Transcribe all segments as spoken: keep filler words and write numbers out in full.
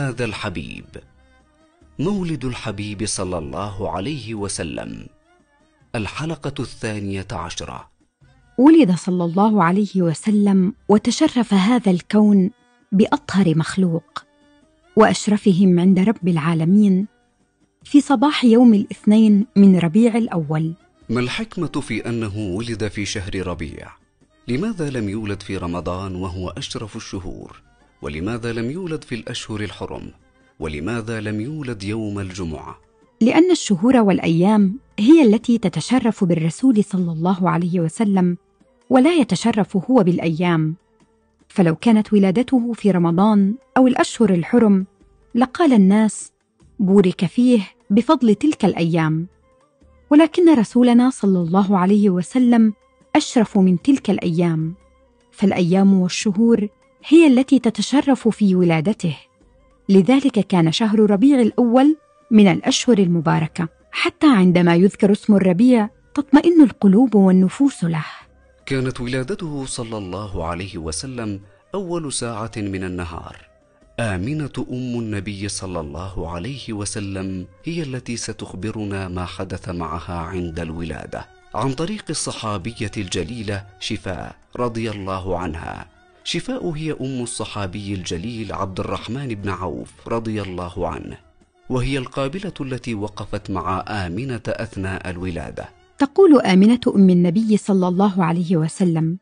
هذا الحبيب. مولد الحبيب صلى الله عليه وسلم. الحلقة الثانية عشرة. ولد صلى الله عليه وسلم وتشرف هذا الكون بأطهر مخلوق وأشرفهم عند رب العالمين في صباح يوم الاثنين من ربيع الأول. ما الحكمة في أنه ولد في شهر ربيع؟ لماذا لم يولد في رمضان وهو أشرف الشهور؟ ولماذا لم يولد في الأشهر الحرم؟ ولماذا لم يولد يوم الجمعة؟ لأن الشهور والأيام هي التي تتشرف بالرسول صلى الله عليه وسلم، ولا يتشرف هو بالأيام. فلو كانت ولادته في رمضان أو الأشهر الحرم لقال الناس بورك فيه بفضل تلك الأيام، ولكن رسولنا صلى الله عليه وسلم أشرف من تلك الأيام، فالأيام والشهور هي التي تتشرف في ولادته. لذلك كان شهر ربيع الأول من الأشهر المباركة، حتى عندما يذكر اسم الربيع تطمئن القلوب والنفوس له. كانت ولادته صلى الله عليه وسلم أول ساعة من النهار. آمنة أم النبي صلى الله عليه وسلم هي التي ستخبرنا ما حدث معها عند الولادة عن طريق الصحابية الجليلة شفاء رضي الله عنها. شفاء هي أم الصحابي الجليل عبد الرحمن بن عوف رضي الله عنه، وهي القابلة التي وقفت مع آمنة أثناء الولادة. تقول آمنة أم النبي صلى الله عليه وسلم: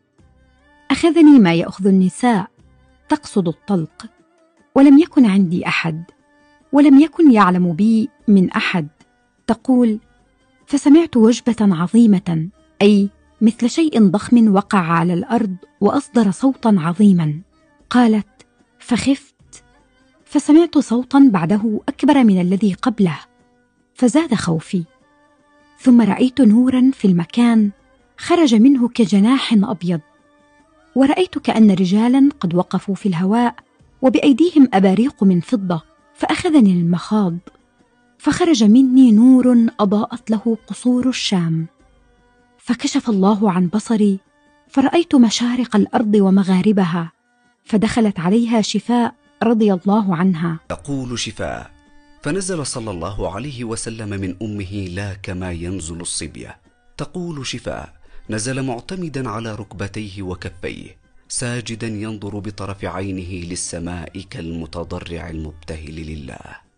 أخذني ما يأخذ النساء، تقصد الطلق، ولم يكن عندي أحد، ولم يكن يعلم بي من أحد. تقول: فسمعت وجبة عظيمة، أي مثل شيء ضخم وقع على الأرض وأصدر صوتا عظيما. قالت: فخفت، فسمعت صوتا بعده أكبر من الذي قبله، فزاد خوفي. ثم رأيت نورا في المكان خرج منه كجناح أبيض، ورأيت كأن رجالا قد وقفوا في الهواء وبأيديهم أباريق من فضة، فأخذني المخاض، فخرج مني نور أضاءت له قصور الشام، فكشف الله عن بصري فرأيت مشارق الأرض ومغاربها، فدخلت عليها شفاء رضي الله عنها. تقول شفاء: فنزل صلى الله عليه وسلم من أمه لا كما ينزل الصبية. تقول شفاء: نزل معتمدا على ركبتيه وكفيه، ساجدا ينظر بطرف عينه للسماء كالمتضرع المبتهل لله.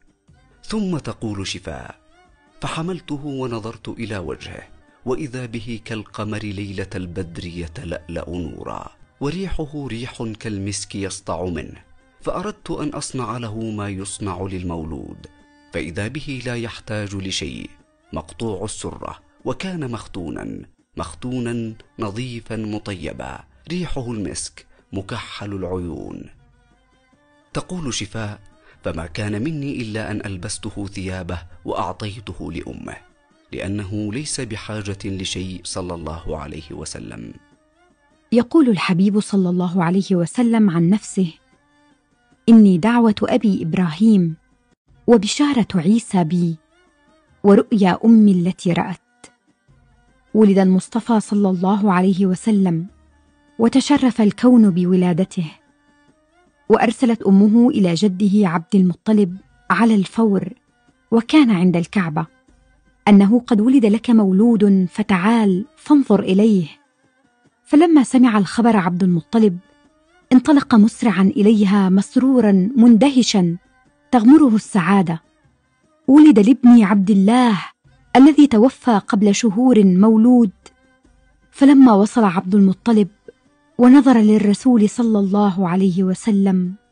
ثم تقول شفاء: فحملته ونظرت إلى وجهه، وإذا به كالقمر ليلة البدر يتلألأ نورا، وريحه ريح كالمسك يسطع منه، فأردت أن أصنع له ما يصنع للمولود، فإذا به لا يحتاج لشيء، مقطوع السرة، وكان مختونا مختونا نظيفا مطيبا، ريحه المسك، مكحل العيون. تقول شفاء: فما كان مني إلا أن ألبسته ثيابه وأعطيته لأمه، لأنه ليس بحاجة لشيء صلى الله عليه وسلم. يقول الحبيب صلى الله عليه وسلم عن نفسه: إني دعوة أبي إبراهيم، وبشارة عيسى بي، ورؤيا أمي التي رأت. ولد المصطفى صلى الله عليه وسلم، وتشرف الكون بولادته، وأرسلت أمه إلى جده عبد المطلب على الفور، وكان عند الكعبة، أنه قد ولد لك مولود فتعال فانظر إليه. فلما سمع الخبر عبد المطلب انطلق مسرعا إليها مسرورا مندهشا تغمره السعادة. ولد لابني عبد الله الذي توفى قبل شهور مولود. فلما وصل عبد المطلب ونظر للرسول صلى الله عليه وسلم